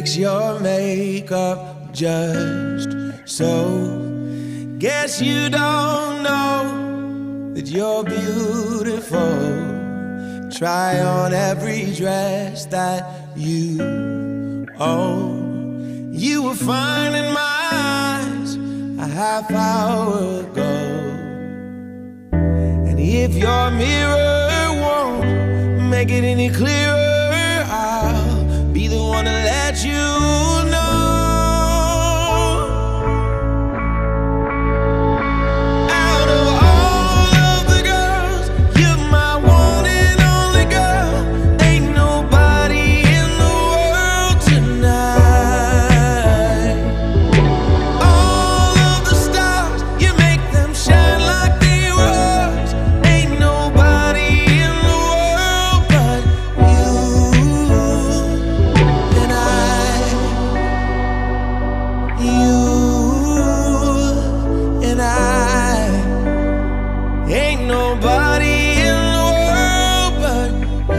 fix your makeup just so. Guess you don't know that you're beautiful. Try on every dress that you own. You were fine in my eyes a half hour ago. And if your mirror won't make it any clearer, I'll be the one to let you know. Ain't nobody in the world but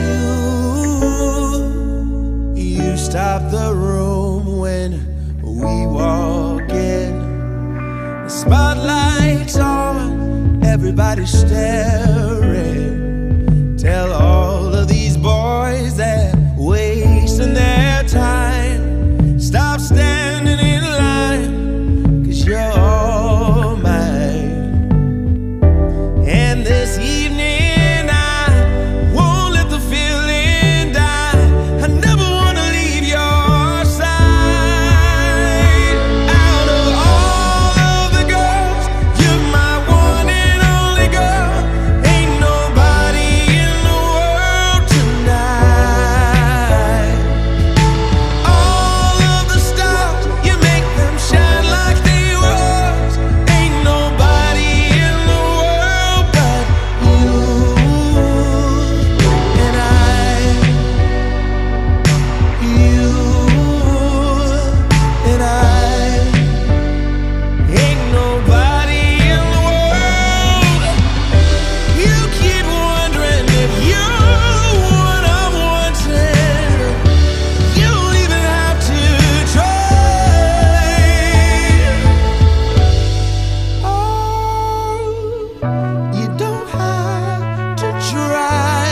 you. You stop the room when we walk in. The spotlight's on, everybody's staring. Tell all of these boys that wasting their time. Stop standing in line, 'cause you're all mine. And this evening I won't let the feeling die. I never wanna leave your side. Out of all of the girls, you're my one and only girl. Ain't nobody in the world tonight. All of the stars, you make them shine like they was. Ain't nobody in the world but you and I. You and I. Ain't nobody in the world. You keep wondering if you're what I'm wanting. You don't even have to try. Oh, you don't have to try.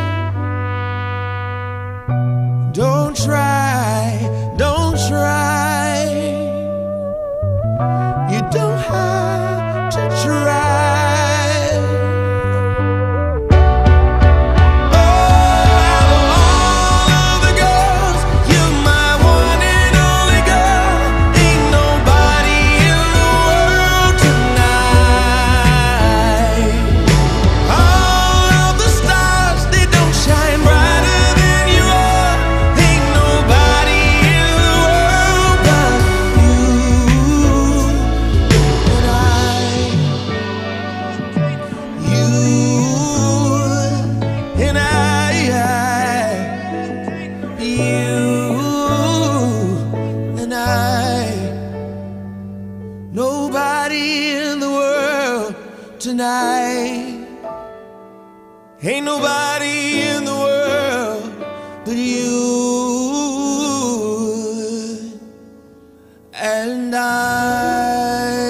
Don't try, don't try. You don't have to try. Out of all of the girls, you're my one and only girl. Ain't nobody in the world tonight. All of the stars, they don't shine brighter than you are. Ain't nobody in the world but you and I. You and I. You and I. Nobody in the world tonight. Ain't nobody in the world but you and I.